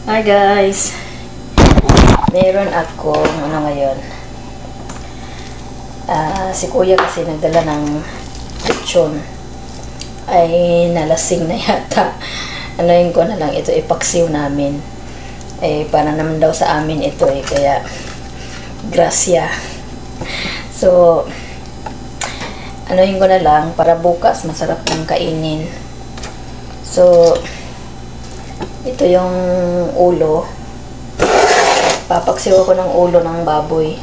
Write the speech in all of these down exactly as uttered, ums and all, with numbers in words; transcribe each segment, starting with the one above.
Hi guys! Meron akong ano ngayon. Uh, si kuya kasi nagdala ng lechon. Ay nalasing na yata. Anoyin ko na lang ito, ipaksiw namin. Eh, para naman daw sa amin ito eh. Kaya, grasya. So, anoyin ko na lang para bukas masarap ng kainin. So, ito yung ulo. Papaksiw ako ng ulo ng baboy.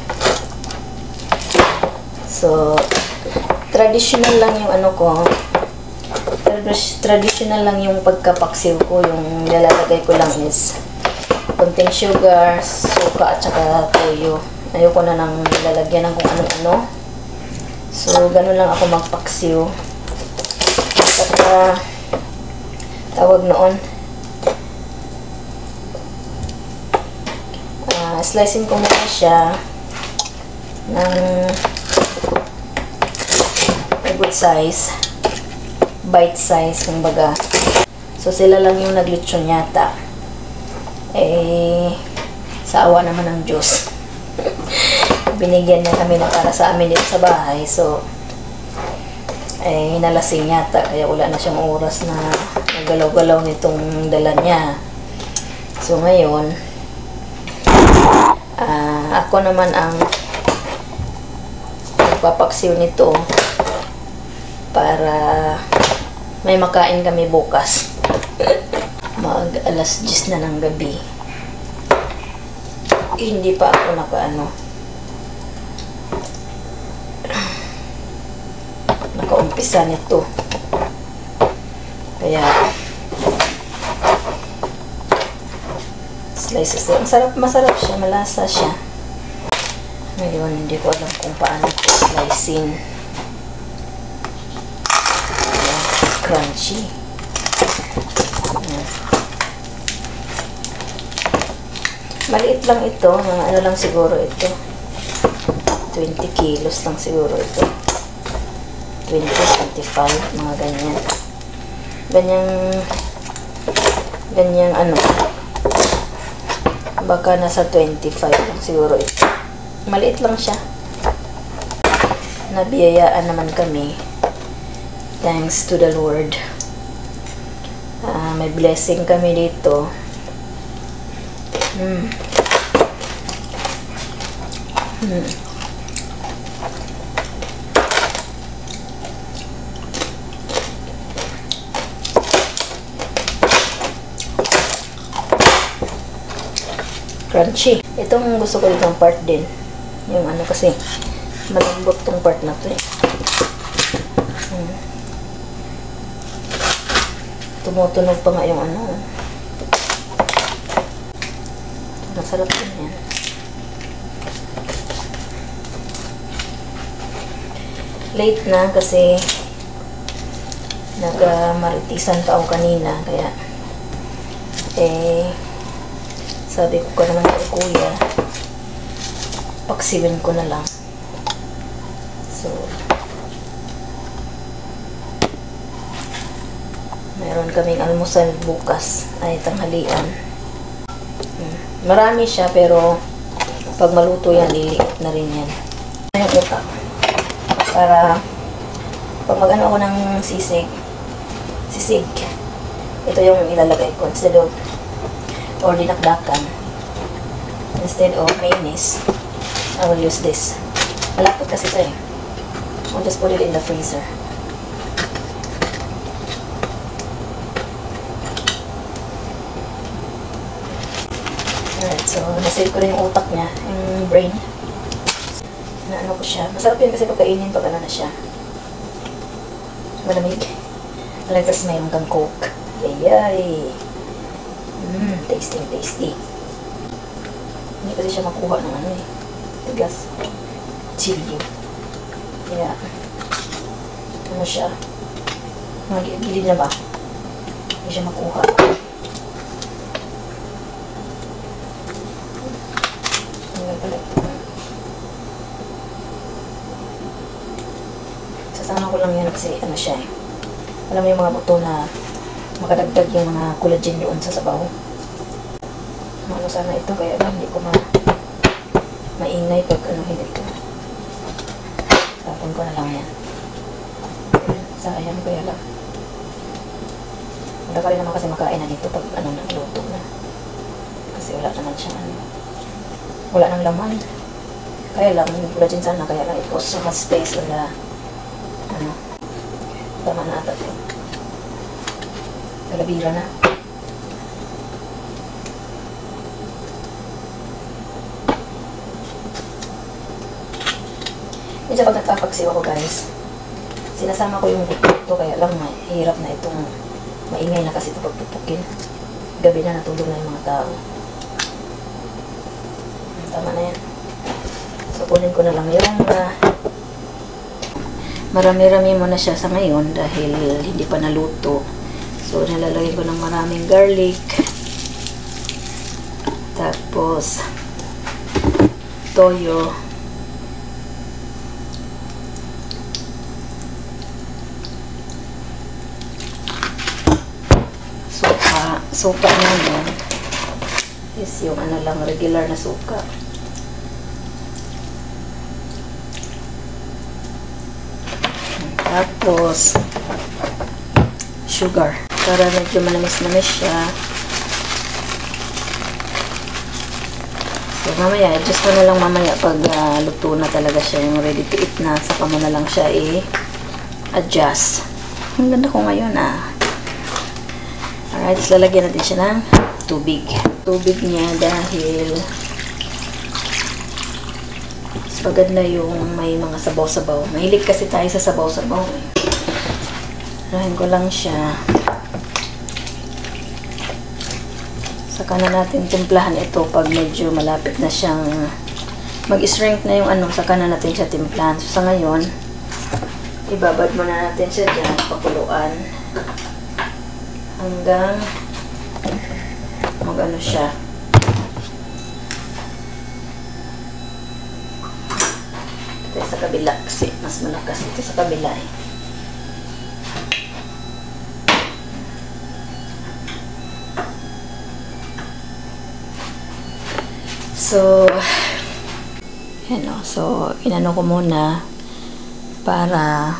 So, traditional lang yung ano ko. Traditional lang yung pagkapaksiw ko. Yung nilalagay ko lang is konting sugar, suka at saka toyo. Ayoko na nang nilalagyan ng kung ano-ano. So, ganun lang ako magpaksiw. Saka, tawag noon, Uh, slicing ko muna siya ng good size, bite size, kumbaga. So, sila lang yung naglitsyon yata. Eh, sa awa naman ng Diyos. Binigyan niya kami na para sa amin dito sa bahay. So, eh, nalasing yata. Kaya wala na siyang oras na nagalaw-galaw nitong dala niya. So, ngayon, Uh, ako naman ang magpapaksiw nito para may makain kami bukas. Mag alas diyes na ng gabi. Hindi pa ako nakaano. Nakaumpisa nito. Kaya slices. Ang sarap, masarap siya, malasa siya. Ngayon, hindi ko alam kung paano ko slicing. Ayan, crunchy. Ayan. Maliit lang ito, mga ano lang siguro ito. twenty kilos lang siguro ito. twenty, twenty-five, mga ganyan. Ganyang, ganyang ano, baka nasa twenty-five lang siguro ito. Maliit lang siya. Nabiyayaan naman kami. Thanks to the Lord. Uh, may blessing kami dito. Hmm. Hmm. Crunchy. Itong gusto ko ditong part din. Yung ano kasi, malambot tong part na to eh. Hmm. Tumutunog pa nga yung ano. Masarap din yan. Late na kasi nag-maritisan pa ako kanina. Kaya, eh, sabi ko ka naman kay kuya, paksiwin ko na lang. So, meron kaming almusal bukas, ay tanghalian. Hmm. Marami siya, pero pag maluto yan, liliit na rin yan. Yung utak. Para, pag mag-ano ako ng sisig, sisig, ito yung ilalagay ko instead of or dinakdakan. Instead of mayonnaise, I will use this. Malapot kasi ito eh. I'll just put it in the freezer. Alright, so nasave ko rin yung utak niya, yung brain. Na ano ko siya. Masarap yun kasi pagkainin pag ano na siya. Malamig. Like tas mayroon kang coke. Yay! Mmm, tasty, tasty. Hindi kasi siya makuha ng ano eh. Tigas. Chili. Kaya, ano siya? Mga gilid na ba? Hindi siya makuha. Hanggang pala. Sasama ko lang yan kasi ano siya eh. Alam mo yung mga buto na makadagdag yung mga collagen doon sa sabaw. Ano sana ito, kaya lang hindi ko ma maingay pag ano hindi ko. Tapon ko na lang yan. Sayang, kaya lang. Wala ka rin naman kasi makain na dito pag ano nagluto na. Kasi wala naman siya ano. Wala nang laman. Kaya lang, collagen sana, kaya lang it was so much space on the ano. Tama na ata ito. Kalabira na. Medyo pag nagpapaksiw ako guys, sinasama ko yung buto, kaya lang mahirap na itong maingay na kasi ito pagpupukin. Gabi na natulog na yung mga tao. Tama na yan. So kunin ko na lang yung uh, marami-rami mo na siya sa ngayon dahil hindi pa naluto. So nilalagay ko ng maraming garlic. Tapos toyo. Suka. Suka naman is yung ano lang, regular na suka. Tapos sugar para medyo manamis-namis siya. So mamaya, adjust mo na lang mamaya pag uh, luto na talaga siya, yung ready to eat na, saka mo na lang siya i-adjust. Ang ganda ko ngayon ah. Alright, so lalagyan natin siya ng tubig. Tubig niya dahil pagad na yung may mga sabaw-sabaw. Mahilig kasi tayo sa sabaw-sabaw. Rahin ko lang siya. Saka na natin timplahan ito pag medyo malapit na siyang mag-shrink na yung ano, saka na natin siya timplahan. So sa ngayon, ibabad muna natin siya dyan, pakuluan. Hanggang mag-ano siya. Ito sa kabila kasi mas malakas ito sa kabila eh. So yan o. So inano ko muna para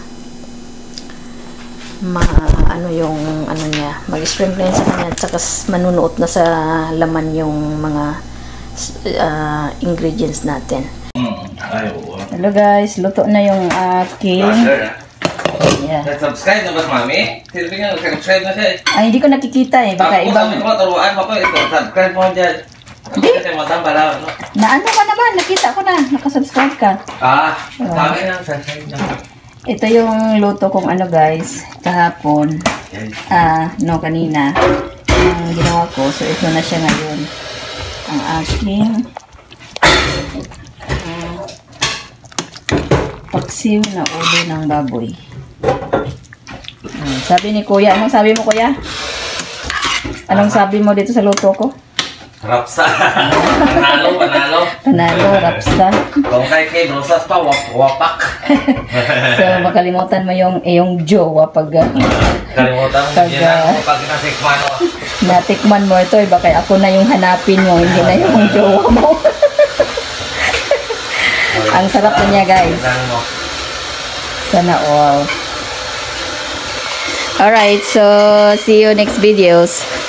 ma ano yung ano niya, mag-sprinkle na yun sa kanya at saka manunuot na sa laman yung mga uh, ingredients natin. Hello guys, luto na yung aking yeah. Subscribe na ba mami? Silbi nga, subscribe na siya eh. Ay, hindi ko nakikita eh, baka ako, ibang... Ako sabi ko, turuan mo ko ito, subscribe mo dyan. Hindi? Kasi matamba lang, no? Na ano ka naman, nakita ko na, nakasubscribe ka. Ah, sabi na, subscribe na. Ito yung luto kong ano guys, kahapon. Ah, uh, no, kanina. Yung ginawa ko, so ito na siya ngayon. Ang aking uh, paksiw na ulo ng baboy. Hmm, sabi ni Kuya, anong sabi mo Kuya? Anong sabi mo dito sa luto ko? Rapsa. Panalo, panalo. Panalo, rapsa. Kung kay kay Rosas pa, wap wapak. So, makalimutan mo yung iyong jowa pag... Kalimutan mo, pag, yun lang pag natikman mo. Natikman mo ito, eh, baka ako na yung hanapin mo, hindi na yung jowa mo. Ang sarap na niya, guys. Sana all. Alright, so see you next videos.